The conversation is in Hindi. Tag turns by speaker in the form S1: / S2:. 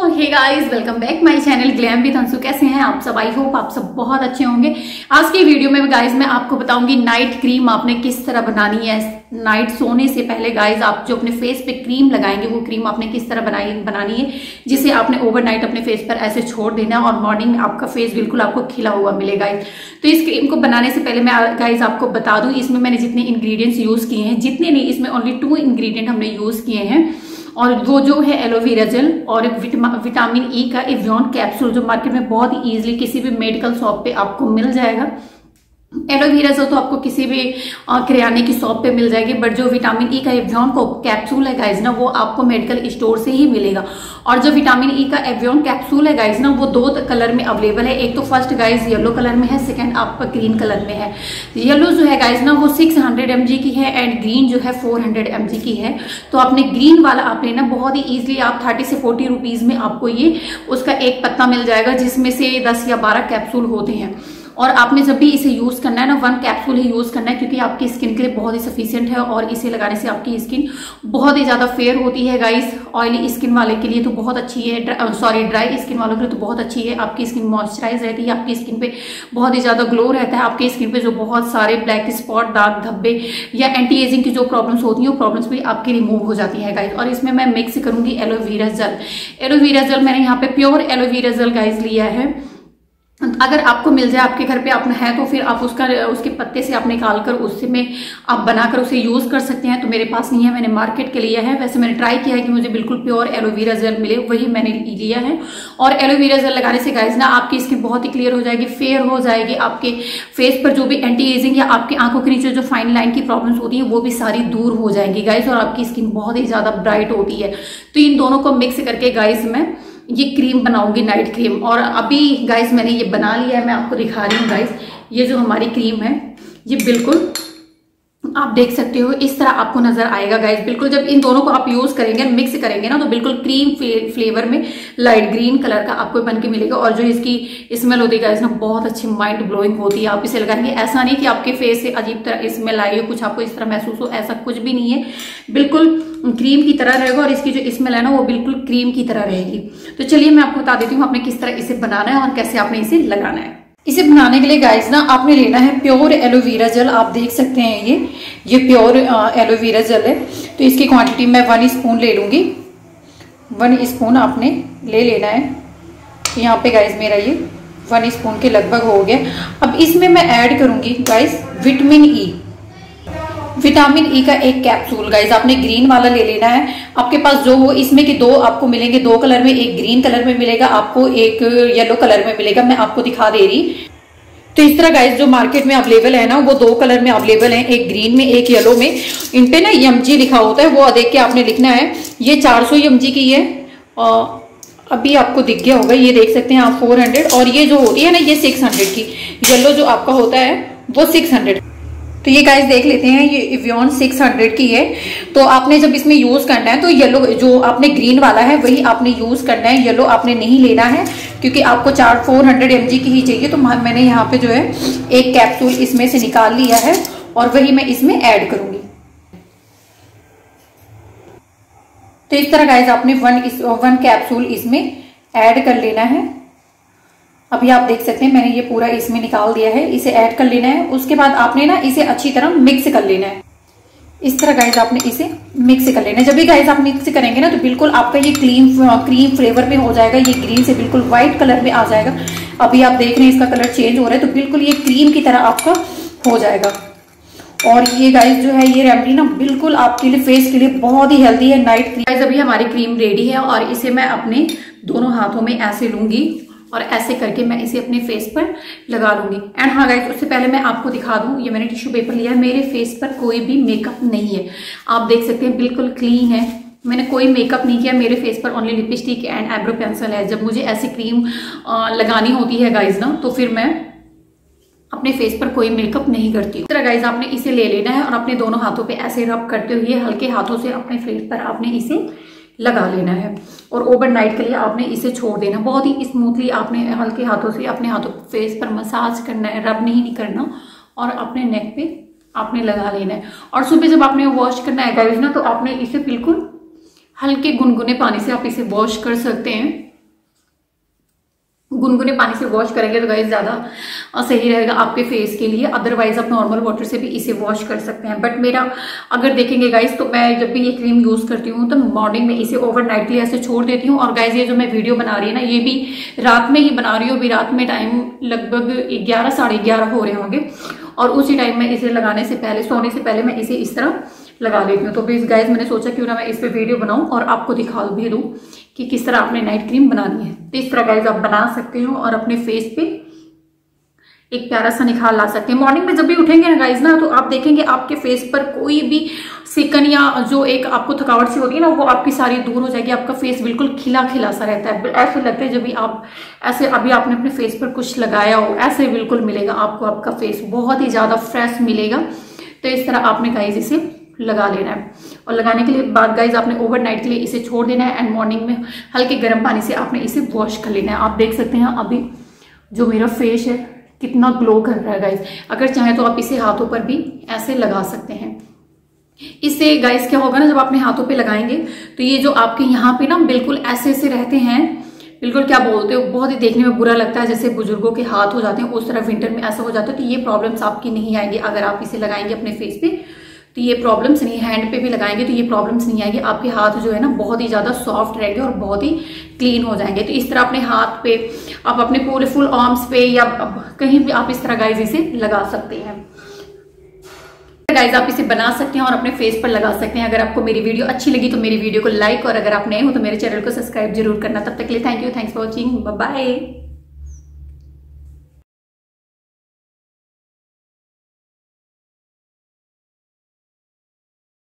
S1: Hey guys, welcome back my channel glam with Anshu. कैसे हैं आप सब? आई होप आप सब बहुत अच्छे होंगे। आज की वीडियो में गाइस मैं आपको बताऊंगी नाइट क्रीम आपने किस तरह बनानी है। नाइट सोने से पहले गाइस आप जो अपने फेस पे क्रीम लगाएंगे वो क्रीम आपने किस तरह बनानी है, जिसे आपने ओवरनाइट अपने फेस पर ऐसे छोड़ देना और मॉर्निंग में आपका फेस बिल्कुल आपको खिला हुआ मिलेगा। तो इस क्रीम को बनाने से पहले मैं गाइस आपको बता दूं, इसमें मैंने जितने इंग्रेडिएंट्स यूज किए हैं, जितने नहीं, इसमें ओनली 2 इंग्रेडिएंट हमने यूज किए हैं। और वो जो है एलोवेरा जेल और विटामिन ई का एवियन कैप्सूल, जो मार्केट में बहुत ही इजीली किसी भी मेडिकल शॉप पे आपको मिल जाएगा। एलोवेरा जेल तो आपको किसी भी किराने की शॉप पे मिल जाएगी, बट जो विटामिन ई का एवियन को कैप्सूल है गाइज ना, वो आपको मेडिकल स्टोर से ही मिलेगा। और जो विटामिन ई का एवियन कैप्सूल है गाइज ना, वो 2 कलर में अवेलेबल है। एक तो फर्स्ट गाइज येलो कलर में है, सेकंड आपका ग्रीन कलर में है। येलो जो है गाइज ना वो 600 mg की है एंड ग्रीन जो है 400 mg की है। तो आपने ग्रीन वाला आप लेना, बहुत ही इजिली आप 30 से 40 रुपीज में आपको ये उसका एक पत्ता मिल जाएगा, जिसमें से 10 या 12 कैप्सूल होते हैं। और आपने जब भी इसे यूज करना है ना, 1 कैप्सूल ही यूज करना है, क्योंकि आपकी स्किन के लिए बहुत ही सफिशिएंट है और इसे लगाने से आपकी स्किन बहुत ही ज्यादा फेयर होती है गाइस। ऑयली स्किन वाले के लिए तो बहुत अच्छी है, ड्राई स्किन वालों के लिए तो बहुत अच्छी है। आपकी स्किन मॉइस्चराइज रहती है, आपकी स्किन पे बहुत ही ज्यादा ग्लो रहता है। आपकी स्किन पे जो बहुत सारे ब्लैक स्पॉट, दाग धब्बे या एंटी एजिंग की जो प्रॉब्लम्स होती है, वो प्रॉब्लम्स भी आपकी रिमूव हो जाती है गाइस। और इसमें मैं मिक्स करूंगी एलोवेरा जेल। एलोवेरा जेल मैंने यहाँ पे प्योर एलोवेरा जेल गाइस लिया है। अगर आपको मिल जाए, आपके घर पे अपना है, तो फिर आप उसके पत्ते से आप निकाल कर उससे में आप बनाकर उसे यूज कर सकते हैं। तो मेरे पास नहीं है, मैंने मार्केट के लिया है। वैसे मैंने ट्राई किया है कि मुझे बिल्कुल प्योर एलोवेरा जेल मिले, वही मैंने लिया है। और एलोवेरा जेल लगाने से गाइस ना आपकी स्किन बहुत ही क्लियर हो जाएगी, फेयर हो जाएगी। आपके फेस पर जो भी एंटी एजिंग या आपकी आंखों के नीचे जो फाइन लाइन की प्रॉब्लम्स होती है, वो भी सारी दूर हो जाएंगी गाइस। और आपकी स्किन बहुत ही ज्यादा ब्राइट होती है। तो इन दोनों को मिक्स करके गाइस मैं ये क्रीम बनाऊंगी, नाइट क्रीम। और अभी गाइस मैंने ये बना लिया है, मैं आपको दिखा रही हूँ गाइस। ये जो हमारी क्रीम है, ये बिल्कुल आप देख सकते हो इस तरह आपको नजर आएगा गाइस। बिल्कुल जब इन दोनों को आप यूज करेंगे, मिक्स करेंगे ना, तो बिल्कुल क्रीम फ्लेवर में लाइट ग्रीन कलर का आपको बन के मिलेगा। और जो इसकी स्मेल होती है गाइस ना, बहुत अच्छी माइंड ब्लोइंग होती है। आप इसे लगाएंगे, ऐसा नहीं कि आपके फेस से अजीब तरह स्मेल आई हो, कुछ आपको इस तरह महसूस हो, ऐसा कुछ भी नहीं है। बिल्कुल क्रीम की तरह रहेगा और इसकी जो स्मेल है ना, वो बिल्कुल क्रीम की तरह रहेगी। तो चलिए मैं आपको बता देती हूँ आपने किस तरह इसे बनाना है और कैसे आपने इसे लगाना है। इसे बनाने के लिए गाइस ना आपने लेना है प्योर एलोवेरा जेल। आप देख सकते हैं ये प्योर एलोवेरा जेल है। तो इसकी क्वांटिटी मैं 1 स्पून ले लूंगी। 1 स्पून आपने ले लेना है। तो यहाँ पे गाइस मेरा ये 1 स्पून के लगभग हो गया। अब इसमें मैं ऐड करूंगी guys vitamin E. Vitamin E का एक कैप्सूल गाइस आपने ग्रीन वाला ले लेना है। आपके पास जो हो, इसमें के 2 आपको मिलेंगे, 2 कलर में, एक ग्रीन कलर में मिलेगा आपको, एक येलो कलर में मिलेगा। मैं आपको दिखा दे रही। तो इस तरह गाइस जो मार्केट में अवेलेबल है ना, वो 2 कलर में अवेलेबल है, एक ग्रीन में, एक येलो में। इन पे ना mg लिखा होता है, वो देख के आपने लिखना है। ये 400 mg की है, अभी आपको दिख गया होगा, ये देख सकते हैं आप 400। और ये जो होती है ना, ये 600 की। येलो जो आपका होता है वो 600। तो ये गाइस देख लेते हैं, ये एवियन 600 की है। तो आपने जब इसमें यूज करना है, तो येलो जो आपने ग्रीन वाला है वही आपने यूज करना है, येलो आपने नहीं लेना है, क्योंकि आपको 400 mg की ही चाहिए। तो मैंने यहाँ पे जो है एक कैप्सूल इसमें से निकाल लिया है और वही मैं इसमें ऐड करूंगी। तो इस तरह गाइस आपने 1 कैप्सूल इसमें ऐड कर लेना है। अभी आप देख सकते हैं मैंने ये पूरा इसमें निकाल दिया है। इसे ऐड कर लेना है। उसके बाद आपने ना इसे अच्छी तरह मिक्स कर लेना है। इस तरह गाइस आपने इसे मिक्स कर लेना है। जब भी गाइस आप मिक्स करेंगे ना, तो बिल्कुल आपका ये क्रीम फ्लेवर में हो जाएगा। ये ग्रीन से बिल्कुल व्हाइट कलर में आ जाएगा। अभी आप देख रहे हैं इसका कलर चेंज हो रहा है, तो बिल्कुल ये क्रीम की तरह आपका हो जाएगा। और ये गाइस जो है, ये रेमेडी ना बिल्कुल आपके लिए, फेस के लिए बहुत ही हेल्दी है, नाइट क्रीम। गाइस अभी हमारी क्रीम रेडी है और इसे मैं अपने दोनों हाथों में ऐसे लूंगी और ऐसे करके मैं इसे अपने फेस पर लगा लूंगी। एंड हाँ गाइस, उससे पहले मैं आपको दिखा दूं, ये मैंने टिश्यू पेपर लिया है। मेरे फेस पर कोई भी मेकअप नहीं है, आप देख सकते हैं बिल्कुल क्लीन है। मैंने कोई मेकअप नहीं किया, मेरे फेस पर only lipstick and eyebrow pencil है। जब मुझे ऐसी क्रीम लगानी होती है गाइस ना, तो फिर मैं अपने फेस पर कोई मेकअप नहीं करती हूँ। इस तरह गाइस आपने इसे ले लेना है और अपने दोनों हाथों पे ऐसे रब करते हुए हल्के हाथों से अपने फेस पर आपने इसे लगा लेना है। और ओवरनाइट के लिए आपने इसे छोड़ देना। बहुत ही स्मूथली आपने हल्के हाथों से अपने हाथों फेस पर मसाज करना है, रब नहीं करना। और अपने नेक पे आपने लगा लेना है। और सुबह जब आपने वॉश करना है गाइस ना, तो आपने इसे बिल्कुल हल्के गुनगुने पानी से आप इसे वॉश कर सकते हैं। गुनगुने पानी से वॉश करेंगे तो गाइस ज्यादा सही रहेगा आपके फेस के लिए। अदरवाइज आप नॉर्मल वाटर से भी इसे वॉश कर सकते हैं। बट मेरा अगर देखेंगे गाइस तो मैं जब भी ये क्रीम यूज करती हूँ तो मॉर्निंग में इसे ओवरनाइट के लिए ऐसे छोड़ देती हूँ। और गाइस ये जो मैं वीडियो बना रही है ना, ये भी रात में ही बना रही हूँ। अभी रात में टाइम लगभग 11 साढ़े 11 हो रहे होंगे और उसी टाइम में इसे लगाने से पहले, सोने से पहले मैं इसे इस तरह लगा लेती हूँ। तो प्लीज गाइज मैंने सोचा क्यों ना मैं इस पे वीडियो बनाऊं और आपको दिखा भी दूं कि किस तरह आपने नाइट क्रीम बनानी है। तो इस तरह गाइज आप बना सकते हो और अपने फेस पे एक प्यारा सा निखार ला सकते हैं। मॉर्निंग में जब भी उठेंगे ना गाइज ना, तो आप देखेंगे आपके फेस पर कोई भी सिकन या जो एक आपको थकावट सी होती है ना, वो आपकी सारी दूर हो जाएगी। आपका फेस बिल्कुल खिला खिला सा रहता है। ऐसे लगता है जब भी आप ऐसे अभी आपने अपने फेस पर कुछ लगाया हो, ऐसे बिल्कुल मिलेगा आपको। आपका फेस बहुत ही ज्यादा फ्रेश मिलेगा। तो इस तरह आपने गाइज इसे लगा लेना है और लगाने के लिए बाद गाइज आपने ओवरनाइट के लिए इसे छोड़ देना है एंड मॉर्निंग में हल्के गर्म पानी से आपने इसे वॉश कर लेना है। आप देख सकते हैं अभी जो मेरा फेस है कितना ग्लो कर रहा है गाइज। अगर चाहे तो आप इसे हाथों पर भी ऐसे लगा सकते हैं। इससे गाइज क्या होगा ना, जब अपने हाथों पे लगाएंगे तो ये जो आपके यहाँ पे ना बिल्कुल ऐसे ऐसे रहते हैं, बिल्कुल क्या बोलते हो, बहुत ही देखने में बुरा लगता है जैसे बुजुर्गों के हाथ हो जाते हैं, उस तरह विंटर में ऐसा हो जाता है। तो ये प्रॉब्लम्स आपकी नहीं आएंगी अगर आप इसे लगाएंगे अपने फेस पे। तो ये प्रॉब्लम्स नहीं, हैंड पे भी लगाएंगे तो ये प्रॉब्लम्स नहीं आएगी। आपके हाथ जो है ना बहुत ही ज्यादा सॉफ्ट रहेंगे और बहुत ही क्लीन हो जाएंगे। तो इस तरह अपने हाथ पे, आप अपने पूरे फुल आर्म्स पे या कहीं भी आप इस तरह गाइज इसे लगा सकते हैं। गाइज आप इसे बना सकते हैं और अपने फेस पर लगा सकते हैं। अगर आपको मेरी वीडियो अच्छी लगी तो मेरी वीडियो को लाइक, और अगर आप नए हो तो मेरे चैनल को सब्सक्राइब जरूर करना। तब तक के लिए thank you, thanks for watching, bye bye.